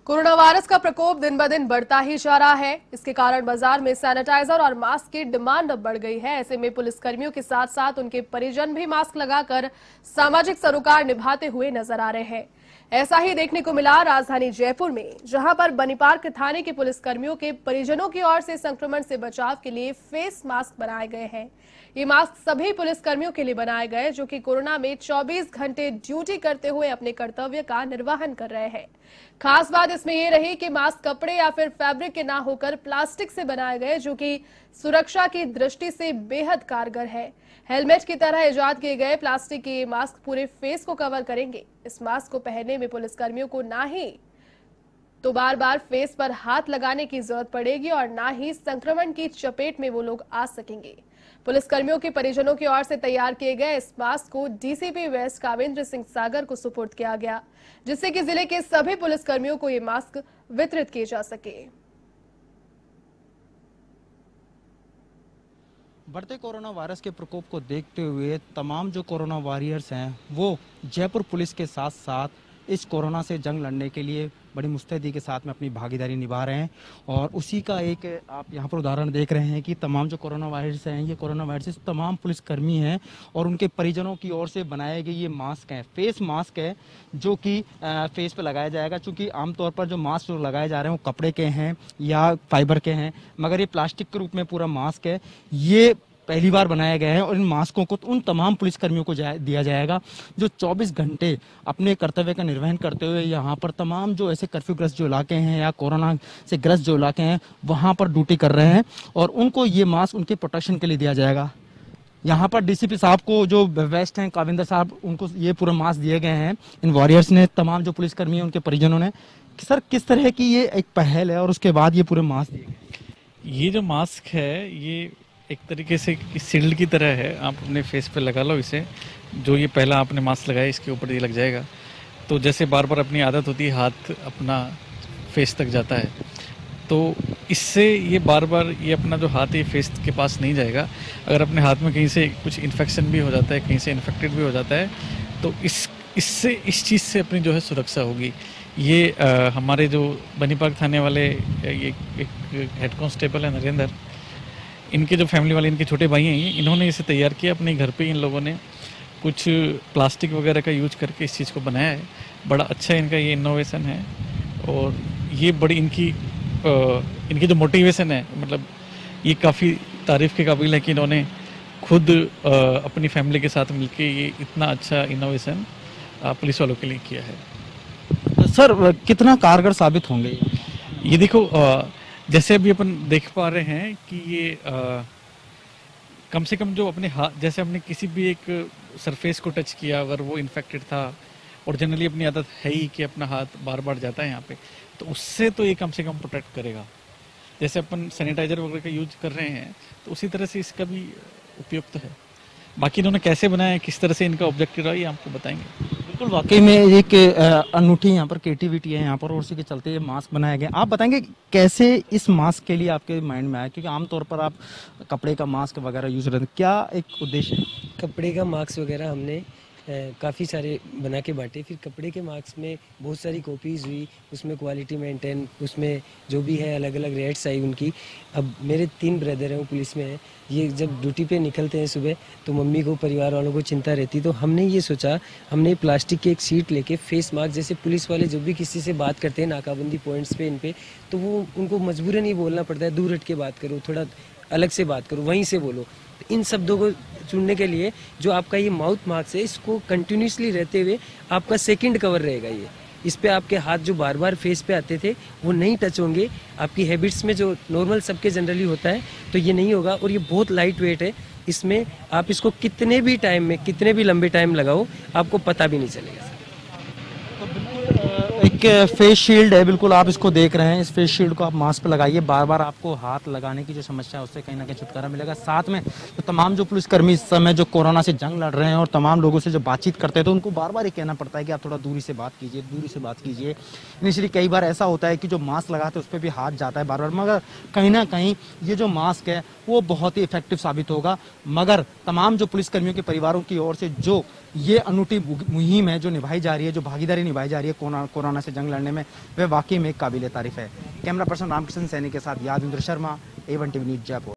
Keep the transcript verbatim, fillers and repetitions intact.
Corona virus का प्रकोप दिन ब दिन बढ़ता ही जा रहा है। इसके कारण बाजार में सैनिटाइजर और मास्क की डिमांड अब बढ़ गई है। ऐसे में पुलिसकर्मियों के साथ साथ उनके परिजन भी मास्क लगाकर सामाजिक सरोकार निभाते हुए नजर आ रहे हैं। ऐसा ही देखने को मिला राजधानी जयपुर में, जहां पर बनी पार्क थाने के पुलिसकर्मियों के परिजनों की ओर से संक्रमण से बचाव के लिए फेस मास्क बनाए गए हैं। ये मास्क सभी पुलिसकर्मियों के लिए बनाए गए जो कि कोरोना में चौबीस घंटे ड्यूटी करते हुए अपने कर्तव्य का निर्वहन कर रहे हैं। खास बात इसमें यह रही कि मास्क कपड़े या फिर फैब्रिक के ना होकर प्लास्टिक से बनाए गए, जो कि सुरक्षा की दृष्टि से बेहद कारगर है। हेलमेट की तरह इजाद किए गए प्लास्टिक के ये मास्क पूरे फेस को कवर करेंगे। इस मास्क को पहनने में पुलिसकर्मियों को ना ही तो बार बार फेस पर हाथ लगाने की जरूरत पड़ेगी और ना ही संक्रमण की चपेट में वो लोग आ सकेंगे। पुलिसकर्मियों के परिजनों की ओर से तैयार किए गए इस मास्क को डीसीपी वेस्ट कावेंद्र सिंह सागर को सुपुर्द किया गया, जिससे कि जिले के सभी पुलिसकर्मियों को ये मास्क वितरित किए जा सके। बढ़ते कोरोना वायरस के प्रकोप को देखते हुए तमाम जो कोरोना वॉरियर्स हैं वो जयपुर पुलिस के साथ साथ इस कोरोना से जंग लड़ने के लिए बड़ी मुस्तैदी के साथ में अपनी भागीदारी निभा रहे हैं। और उसी का एक आप यहाँ पर उदाहरण देख रहे हैं कि तमाम जो कोरोना वायरस हैं, ये कोरोना वायरस तमाम पुलिसकर्मी हैं और उनके परिजनों की ओर से बनाए गए ये मास्क हैं, फेस मास्क है जो कि फेस पे लगाया जाएगा। चूँकि आमतौर पर जो मास्क जो लगाए जा रहे हैं वो कपड़े के हैं या फाइबर के हैं, मगर ये प्लास्टिक के रूप में पूरा मास्क है। ये पहली बार बनाया गया है और इन मास्कों को उन तमाम पुलिसकर्मियों को दिया जाएगा जो चौबीस घंटे अपने कर्तव्य का निर्वहन करते हुए यहाँ पर तमाम जो ऐसे कर्फ्यूग्रस्त जो इलाके हैं या कोरोना से ग्रस्त जो इलाके हैं वहाँ पर ड्यूटी कर रहे हैं और उनको ये मास्क उनके प्रोटेक्शन के लिए दिया जाएगा। यहाँ पर डीसीपी साहब को जो वेस्ट हैं काविंदर साहब, उनको ये पूरा मास्क दिए गए हैं इन वॉरियर्स ने, तमाम जो पुलिसकर्मी हैं उनके परिजनों ने। सर, किस तरह की ये एक पहल है और उसके बाद ये पूरे मास्क दिए गए? ये जो मास्क है ये एक तरीके से शील्ड की तरह है। आप अपने फेस पे लगा लो इसे। जो ये पहला आपने मास्क लगाया इसके ऊपर ये लग जाएगा, तो जैसे बार बार अपनी आदत होती है हाथ अपना फेस तक जाता है, तो इससे ये बार बार ये अपना जो हाथ है फेस के पास नहीं जाएगा। अगर अपने हाथ में कहीं से कुछ इन्फेक्शन भी हो जाता है, कहीं से इन्फेक्टेड भी हो जाता है, तो इस इससे इस चीज़ से अपनी जो है सुरक्षा होगी। ये आ, हमारे जो बनी पार्क थाने वाले ये एक हेड कांस्टेबल है नरेंद्र, इनके जो फैमिली वाले इनके छोटे भाई हैं, इन्होंने इसे तैयार किया अपने घर पे। इन लोगों ने कुछ प्लास्टिक वगैरह का यूज करके इस चीज़ को बनाया है। बड़ा अच्छा इनका ये इनोवेशन है और ये बड़ी इनकी आ, इनकी जो मोटिवेशन है, मतलब ये काफ़ी तारीफ़ के काबिल है कि इन्होंने खुद आ, अपनी फैमिली के साथ मिलकर ये इतना अच्छा इनोवेशन पुलिस वालों के लिए किया है। सर, कितना कारगर साबित होंगे ये? देखो, आ, जैसे अभी अपन देख पा रहे हैं कि ये आ, कम से कम जो अपने हाथ, जैसे हमने किसी भी एक सरफेस को टच किया, अगर वो इन्फेक्टेड था और जनरली अपनी आदत है ही कि अपना हाथ बार बार जाता है यहाँ पे, तो उससे तो ये कम से कम प्रोटेक्ट करेगा। जैसे अपन सैनिटाइजर वगैरह का यूज कर रहे हैं तो उसी तरह से इसका भी उपयुक्त है। बाकी इन्होंने कैसे बनाया, किस तरह से इनका ऑब्जेक्टिव रहा, ये आपको बताएंगे। बिल्कुल, वाकई में एक अनूठी यहाँ पर क्रिएटिविटी है यहाँ पर और उसी के चलते ये मास्क बनाया गया। आप बताएंगे कैसे इस मास्क के लिए आपके माइंड में आया, क्योंकि आमतौर पर आप कपड़े का मास्क वगैरह यूज करते हैं, क्या एक उद्देश्य है? कपड़े का मास्क वगैरह हमने काफ़ी सारे बना के बांटे। फिर कपड़े के मास्क में बहुत सारी कॉपीज़ हुई, उसमें क्वालिटी मेंटेन, उसमें जो भी है अलग अलग रेट्स आई उनकी। अब मेरे तीन ब्रदर हैं वो पुलिस में हैं, ये जब ड्यूटी पे निकलते हैं सुबह तो मम्मी को, परिवार वालों को चिंता रहती, तो हमने ये सोचा, हमने प्लास्टिक की एक सीट लेके फेस मास्क, जैसे पुलिस वाले जब भी किसी से बात करते हैं नाकाबंदी पॉइंट्स पे इन पे, तो वो उनको मजबूरन ही बोलना पड़ता है, दूर हट के बात करो, थोड़ा अलग से बात करो, वहीं से बोलो। इन शब्दों को चुनने के लिए जो आपका ये माउथ मास्क है, इसको कंटिन्यूसली रहते हुए आपका सेकंड कवर रहेगा। ये इस पे आपके हाथ जो बार बार फेस पे आते थे वो नहीं टच होंगे। आपकी हैबिट्स में जो नॉर्मल सबके जनरली होता है तो ये नहीं होगा। और ये बहुत लाइट वेट है, इसमें आप इसको कितने भी टाइम में, कितने भी लंबे टाइम लगाओ, आपको पता भी नहीं चलेगा। एक फेस शील्ड है, बिल्कुल आप इसको देख रहे हैं। इस फेस शील्ड को आप मास्क पे लगाइए, बार बार आपको हाथ लगाने की जो समस्या है उससे कहीं ना कहीं छुटकारा मिलेगा। साथ में तो तमाम जो पुलिसकर्मी इस समय जो कोरोना से जंग लड़ रहे हैं और तमाम लोगों से जो बातचीत करते हैं तो उनको बार बार ये कहना पड़ता है कि आप थोड़ा दूरी से बात कीजिए, दूरी से बात कीजिए। इनिशियली कई बार ऐसा होता है कि जो मास्क लगाते हैं उस पर भी हाथ जाता है बार बार, मगर कहीं ना कहीं ये जो मास्क है वो बहुत ही इफेक्टिव साबित होगा। मगर तमाम जो पुलिसकर्मियों के परिवारों की ओर से जो ये अनूठी मुहिम है जो निभाई जा रही है, जो भागीदारी निभाई जा रही है कोरोना कोरोना से जंग लड़ने में वह वाकई में काबिल तारीफ है। कैमरा पर्सन रामकृष्ण सैनी के साथ Yadvindra Sharma, A one TV news Jaipur.